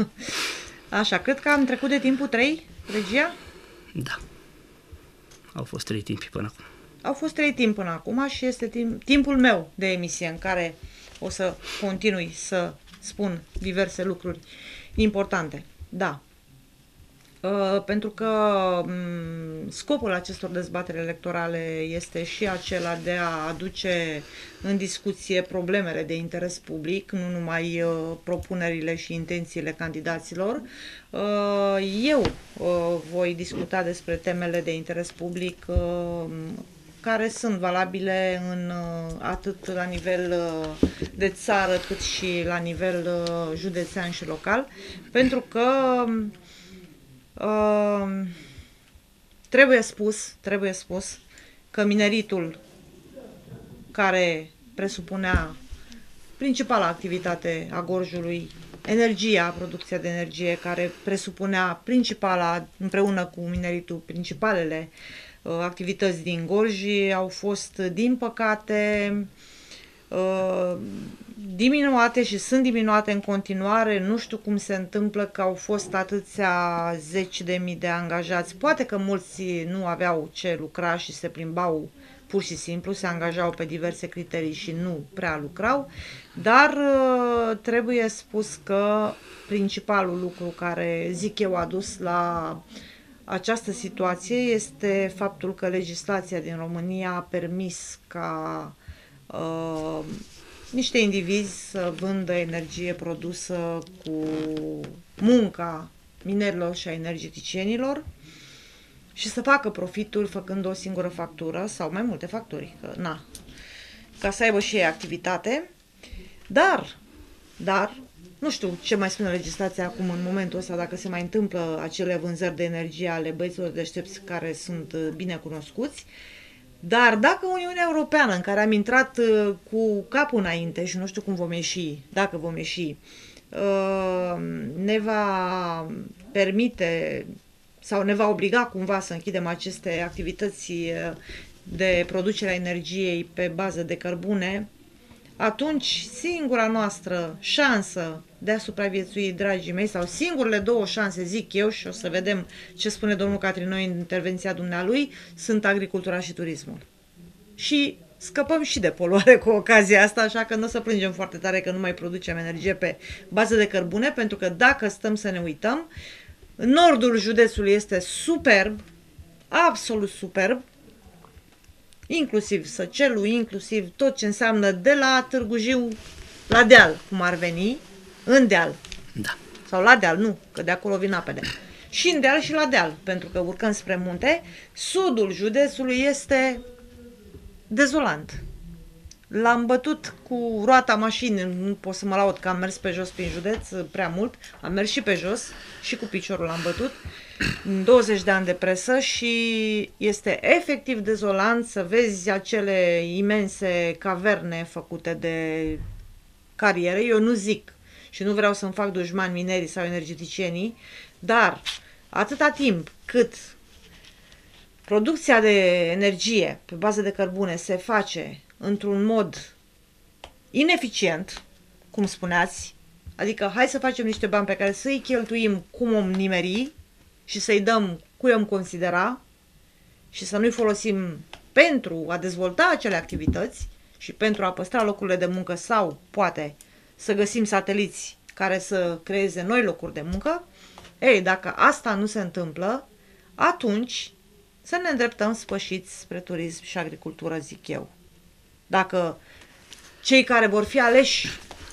Așa, cred că am trecut de timpul trei, regia? Da. Au fost trei timpi până acum. Au fost trei timp până acum și este timp, timpul meu de emisie în care o să continui să spun diverse lucruri importante. Da. Uh, pentru că um, scopul acestor dezbateri electorale este și acela de a aduce în discuție problemele de interes public, nu numai uh, propunerile și intențiile candidaților. Uh, eu uh, voi discuta despre temele de interes public uh, care sunt valabile în, uh, atât la nivel uh, de țară cât și la nivel uh, județean și local, pentru că Uh, trebuie spus, trebuie spus că mineritul, care presupunea principala activitate a Gorjului, energia, producția de energie, care presupunea principala, împreună cu mineritul, principalele uh, activități din Gorj, au fost, din păcate, uh, diminuate și sunt diminuate în continuare. Nu știu cum se întâmplă că au fost atâția zeci de mii de angajați. Poate că mulți nu aveau ce lucra și se plimbau pur și simplu, se angajau pe diverse criterii și nu prea lucrau, dar trebuie spus că principalul lucru care, zic eu, a dus la această situație este faptul că legislația din România a permis ca uh, niște indivizi să vândă energie produsă cu munca minerilor și a energeticienilor și să facă profituri făcând o singură factură sau mai multe facturi, că, na, ca să aibă și ei activitate. Dar, dar, nu știu ce mai spune legislația acum în momentul ăsta, dacă se mai întâmplă acele vânzări de energie ale băieților deștepți care sunt bine cunoscuți. Dar dacă Uniunea Europeană, în care am intrat uh, cu capul înainte și nu știu cum vom ieși, dacă vom ieși, uh, ne va permite sau ne va obliga cumva să închidem aceste activități uh, de producere a energiei pe bază de cărbune, atunci singura noastră șansă de a supraviețui, dragii mei, sau singurele două șanse, zic eu, și o să vedem ce spune domnul Catrinoi în intervenția dumnealui, sunt agricultura și turismul. Și scăpăm și de poluare cu ocazia asta, așa că nu o să plângem foarte tare că nu mai producem energie pe bază de cărbune, pentru că dacă stăm să ne uităm, nordul județului este superb, absolut superb, inclusiv Săcelul, inclusiv tot ce înseamnă de la Târgu Jiu la deal, cum ar veni, în deal. Da. Sau la deal, nu, că de acolo vin apele. Și în deal și la deal, pentru că urcăm spre munte, sudul județului este dezolant. L-am bătut cu roata mașinii, nu pot să mă laud că am mers pe jos prin județ prea mult, am mers și pe jos și cu piciorul l-am bătut, douăzeci de ani de presă și este efectiv dezolant să vezi acele imense caverne făcute de cariere. Eu nu zic și nu vreau să-mi fac dușmani minerii sau energeticienii, dar atâta timp cât producția de energie pe bază de cărbune se face într-un mod ineficient, cum spuneați, adică hai să facem niște bani pe care să-i cheltuim cum om nimeri și să-i dăm cui om considera și să nu-i folosim pentru a dezvolta acele activități și pentru a păstra locurile de muncă sau, poate, să găsim sateliți care să creeze noi locuri de muncă, ei, dacă asta nu se întâmplă, atunci să ne îndreptăm spășiți spre turism și agricultură, zic eu. Dacă cei care vor fi aleși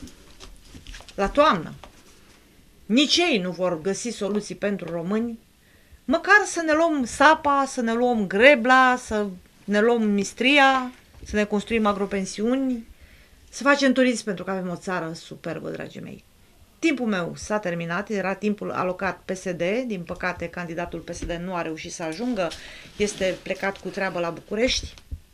la toamnă, nici ei nu vor găsi soluții pentru români, măcar să ne luăm sapa, să ne luăm grebla, să ne luăm mistria, să ne construim agropensiuni, să facem turism, pentru că avem o țară superbă, dragii mei. Timpul meu s-a terminat, era timpul alocat P S D, din păcate candidatul P S D nu a reușit să ajungă, este plecat cu treabă la București.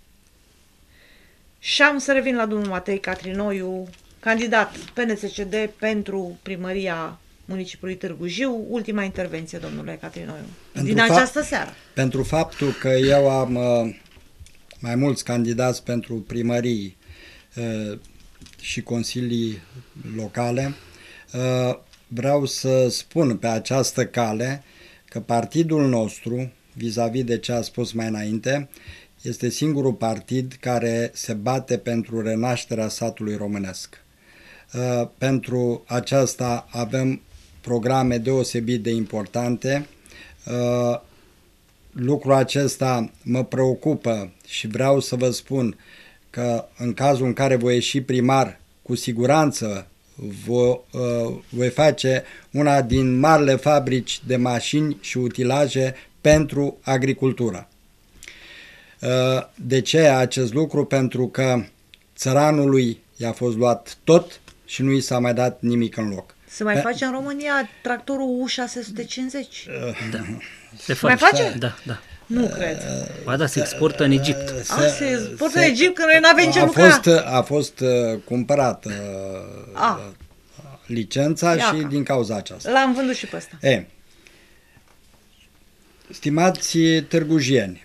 Și am să revin la domnul Matei Catrinoiu, candidat P N C C D pentru primăria municipiului Târgu Jiu. Ultima intervenție, domnule Catrinoiu, Pentru din fa- această seară. Pentru faptul că eu am uh, mai mulți candidați pentru primării uh, și consilii locale, uh, vreau să spun pe această cale că partidul nostru, vis-a-vis de ce a spus mai înainte, este singurul partid care se bate pentru renașterea satului românesc. Uh, pentru aceasta avem programe deosebit de importante uh, lucrul acesta mă preocupă și vreau să vă spun că în cazul în care voi ieși primar, cu siguranță voi, uh, voi face una din marile fabrici de mașini și utilaje pentru agricultură. Uh, de ce acest lucru? Pentru că țăranului i-a fost luat tot și nu i s-a mai dat nimic în loc. Se mai Pe- face în România tractorul U șase sute cincizeci? Da. Se Mai face? Da, da. Nu cred. Ba da, se exportă în Egipt. A, se exportă în Egipt, că noi nu avem ce a lucra. fost, a fost uh, cumpărată uh, Ah. licența Iaca. și din cauza aceasta. L-am vândut și pe ăsta. E, stimați târgujieni,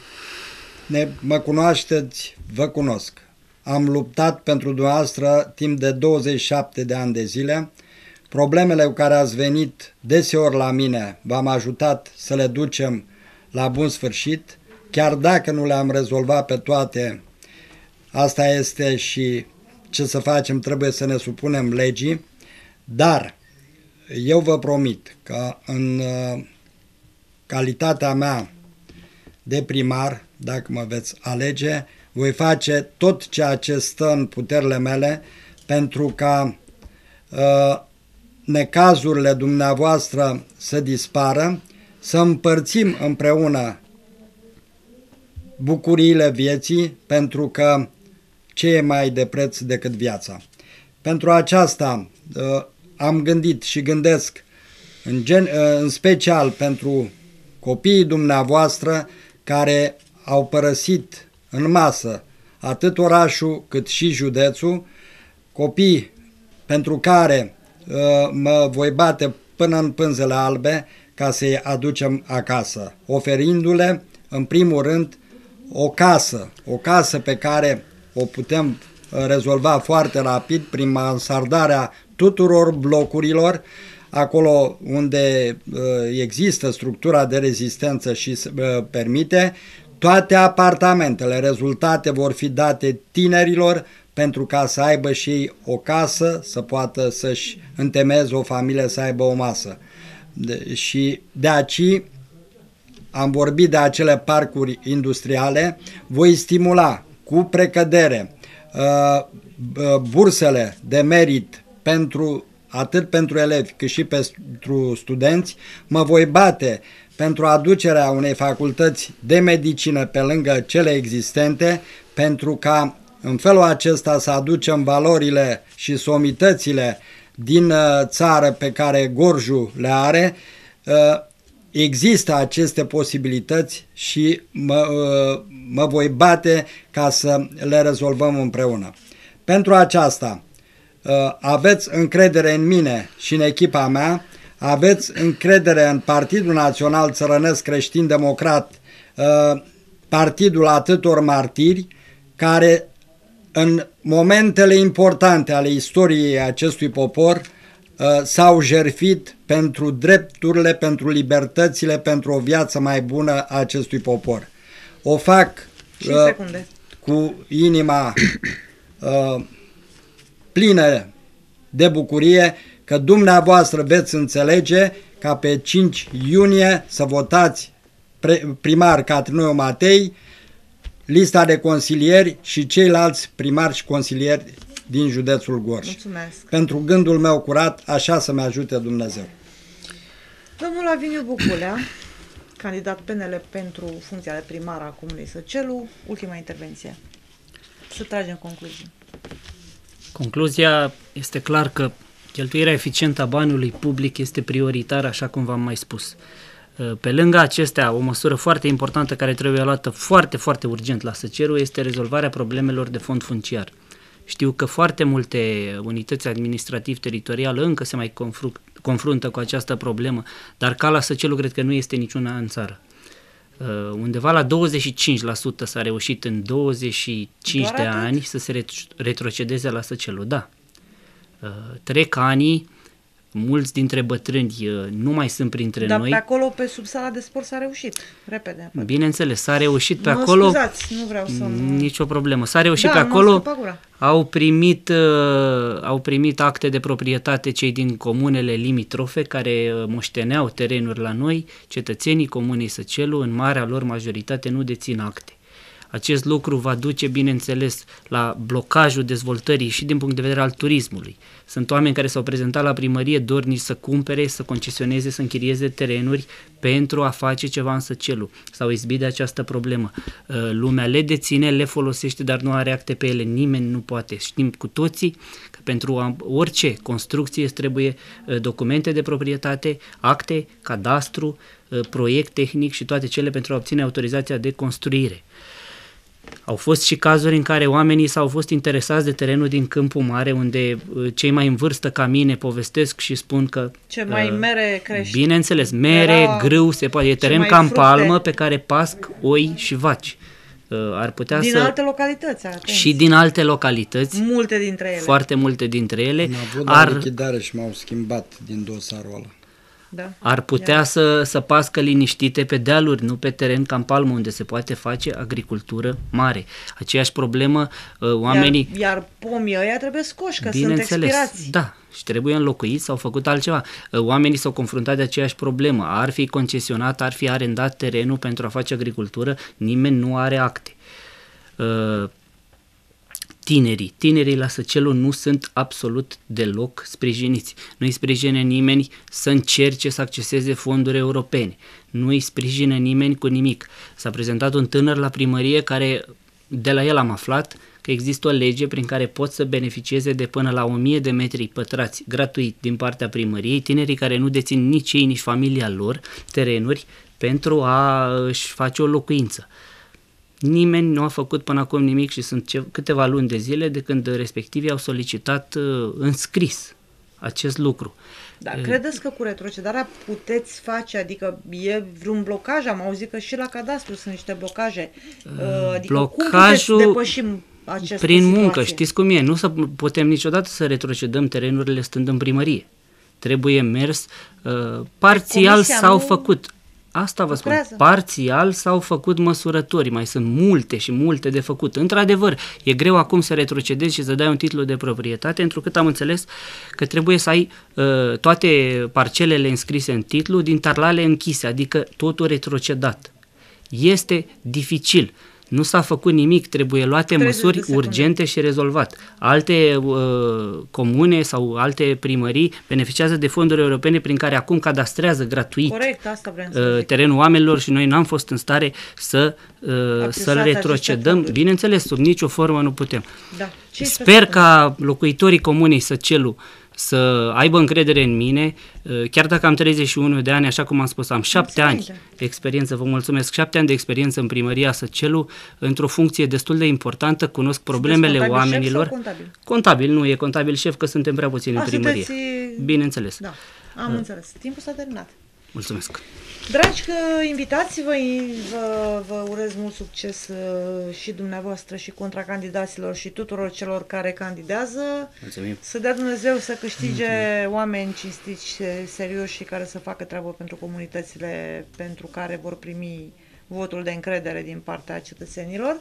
ne, mă cunoașteți, vă cunosc. Am luptat pentru dumneavoastră timp de douăzeci și șapte de ani de zile. Problemele cu care ați venit deseori la mine v-am ajutat să le ducem la bun sfârșit. Chiar dacă nu le-am rezolvat pe toate, asta este și ce să facem, trebuie să ne supunem legii. Dar eu vă promit că în uh, calitatea mea de primar, dacă mă veți alege, voi face tot ceea ce stă în puterile mele pentru ca uh, necazurile dumneavoastră să dispară, să împărțim împreună bucuriile vieții, pentru că ce e mai de preț decât viața. Pentru aceasta uh, am gândit și gândesc în, gen, uh, în special pentru copiii dumneavoastră care au părăsit în masă atât orașul cât și județul, copii pentru care uh, mă voi bate până în pânzele albe ca să-i aducem acasă, oferindu-le în primul rând o casă, o casă pe care o putem rezolva foarte rapid prin mansardarea tuturor blocurilor, acolo unde uh, există structura de rezistență și uh, permite. Toate apartamentele rezultate vor fi date tinerilor pentru ca să aibă și ei o casă, să poată să-și întemeieze o familie, să aibă o masă. De, și de aici am vorbit de acele parcuri industriale, voi stimula cu precădere uh, bursele de merit pentru atât pentru elevi cât și pentru studenți, mă voi bate pentru aducerea unei facultăți de medicină pe lângă cele existente, pentru ca în felul acesta să aducem valorile și somitățile din țară pe care Gorjul le are. Există aceste posibilități și mă, mă voi bate ca să le rezolvăm împreună. Pentru aceasta aveți încredere în mine și în echipa mea, aveți încredere în Partidul Național Țărănesc Creștin Democrat, partidul atâtor martiri care în momentele importante ale istoriei acestui popor s-au jertfit pentru drepturile, pentru libertățile, pentru o viață mai bună a acestui popor. O fac uh, cu inima uh, plină de bucurie că dumneavoastră veți înțelege ca pe cinci iunie să votați primar Catrinoi Matei, lista de consilieri și ceilalți primari și consilieri din județul Gorj. Mulțumesc. Pentru gândul meu curat, așa să-mi ajute Dumnezeu. Domnul Laviniu Buculea, candidat P N L pentru funcția de primar a Comunei Săcelu, ultima intervenție. Să tragem concluzii. Concluzia este clar că cheltuirea eficientă a banului public este prioritară, așa cum v-am mai spus. Pe lângă acestea, o măsură foarte importantă care trebuie luată foarte, foarte urgent la Săceru este rezolvarea problemelor de fond funciar. Știu că foarte multe unități administrativ-teritoriale încă se mai confruntă cu această problemă, dar ca la Săcelu cred că nu este niciuna în țară. Undeva la douăzeci și cinci la sută s-a reușit în douăzeci și cinci de ani să se retrocedeze la Săcelu. Da. Trec anii, mulți dintre bătrâni nu mai sunt printre Dar noi. pe acolo, pe sub sala de sport, s-a reușit. Repede. Bineînțeles, s-a reușit pe Mă acolo. scuzați, nu vreau să mă... Nicio problemă. S-a reușit Da, pe m-am acolo. scăpat gura. Au primit, uh, au primit acte de proprietate cei din comunele limitrofe care uh, moșteneau terenuri la noi. Cetățenii comunei Săcelu, în marea lor majoritate, nu dețin acte. Acest lucru va duce, bineînțeles, la blocajul dezvoltării și din punct de vedere al turismului. Sunt oameni care s-au prezentat la primărie dornici să cumpere, să concesioneze, să închirieze terenuri pentru a face ceva în Săcelu. S-au izbit de această problemă. Lumea le deține, le folosește, dar nu are acte pe ele. Nimeni nu poate. Știm cu toții că pentru orice construcție îți trebuie documente de proprietate, acte, cadastru, proiect tehnic și toate cele pentru a obține autorizația de construire. Au fost și cazuri în care oamenii s-au fost interesați de terenul din Câmpul Mare, unde uh, cei mai în vârstă ca mine povestesc și spun că... Ce mai uh, mere crește. Bineînțeles, mere, Era grâu, se poate, e teren ca în palmă pe care pasc oi și vaci. Uh, ar putea din să... alte localități, atenție. Și din alte localități. Multe dintre ele. Foarte multe dintre ele. Am avut ar... la lichidare și m-au schimbat din dosarul ăla. Da. Ar putea să, să pască liniștite pe dealuri, nu pe teren ca în palmă, unde se poate face agricultură mare. Aceeași problemă, oamenii... Iar, iar pomii ăia trebuie scoși, că sunt Bineînțeles, expirați. da, și trebuie înlocuiți sau făcut altceva. Oamenii s-au confruntat de aceeași problemă. Ar fi concesionat, ar fi arendat terenul pentru a face agricultură, nimeni nu are acte. Tinerii, tinerii la Săcelu nu sunt absolut deloc sprijiniți. Nu îi sprijină nimeni să încerce să acceseze fonduri europene. Nu îi sprijină nimeni cu nimic. S-a prezentat un tânăr la primărie care, de la el am aflat că există o lege prin care pot să beneficieze de până la o mie de metri pătrați gratuit din partea primăriei, tinerii care nu dețin nici ei, nici familia lor terenuri pentru a își face o locuință. Nimeni nu a făcut până acum nimic și sunt ce, câteva luni de zile de când respectivii au solicitat uh, în scris acest lucru. Da, credeți că cu retrocedarea puteți face, adică e vreun blocaj? Am auzit că și la cadastru sunt niște blocaje. Adică Blocajul cum puteți depăși această prin situație? muncă, știți cum e, nu să putem niciodată să retrocedăm terenurile stând în primărie. Trebuie mers uh, parțial Comisia s-au nu făcut. Asta vă spun, lucrează. parțial s-au făcut măsurători, mai sunt multe și multe de făcut. Într-adevăr, e greu acum să retrocedezi și să dai un titlu de proprietate, întrucât am înțeles că trebuie să ai uh, toate parcelele înscrise în titlu din tarlale închise, adică totul retrocedat. Este dificil. Nu s-a făcut nimic, trebuie luate măsuri urgente și rezolvat. Alte uh, comune sau alte primării beneficiază de fonduri europene prin care acum cadastrează gratuit Corect, asta vreau să uh, zic. terenul oamenilor și noi n-am fost în stare să, uh, să-l retrocedăm. Bineînțeles, sub nicio formă nu putem. Da. Ce Sper ca locuitorii comunei Săcelu să aibă încredere în mine, chiar dacă am treizeci și unu de ani, așa cum am spus, am șapte ani de experiență, vă mulțumesc, șapte ani de experiență în primăria Săcelu, într-o funcție destul de importantă, cunosc problemele oamenilor. Șef sau contabil? Contabil, nu e contabil șef, că suntem prea puțini A, în primărie. sunteți... Bineînțeles. Da, am uh. înțeles. Timpul s-a terminat. Mulțumesc. Dragi invitați, vă, vă, vă urez mult succes și dumneavoastră și contracandidaților și tuturor celor care candidează. Mulțumim. Să dea Dumnezeu să câștige Mulțumim. oameni cinstiți și serioși și care să facă treabă pentru comunitățile pentru care vor primi votul de încredere din partea cetățenilor.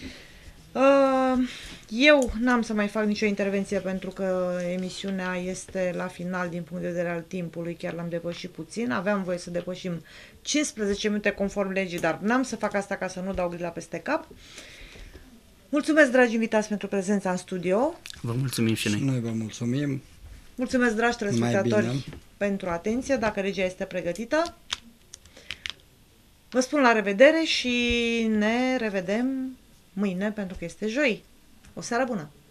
Eu n-am să mai fac nicio intervenție pentru că emisiunea este la final din punct de vedere al timpului, chiar l-am depășit puțin, aveam voie să depășim cincisprezece minute conform legii, dar n-am să fac asta ca să nu dau grila peste cap. Mulțumesc, dragi invitați, pentru prezența în studio. Vă mulțumim și noi. Și noi vă mulțumim. Mulțumesc, dragi telespectatori, pentru atenție, dacă regia este pregătită. Vă spun la revedere și ne revedem mâine, pentru că este joi. O seară bună!